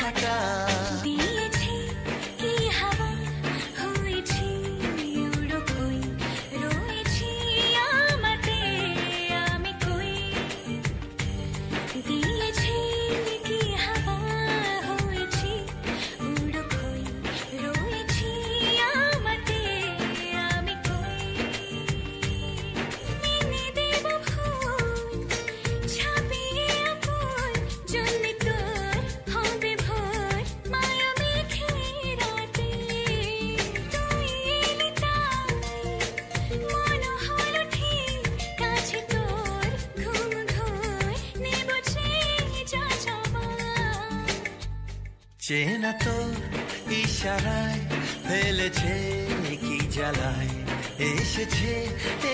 হাঁটা দিয়েছি কি হাওয়া হয়েছি উড়ো কই রয়েছি আমাতে আমি কই দিয়েছি কি হাওয়া হয়েছি উড়ো কই রয়েছি আমাতে আমি কই মেনে দেব ফুল ছাপিয়ে আপন জন্যে তোর হবে ভোর মায়া মেঘে রাতে তুই এলি তাই মন হলো ঠিক কাছে তোর ঘুম ঘোর নেব যা যাবার চেনা তো ইশারায় ফেলেছে কি জ্বালায় এসেছে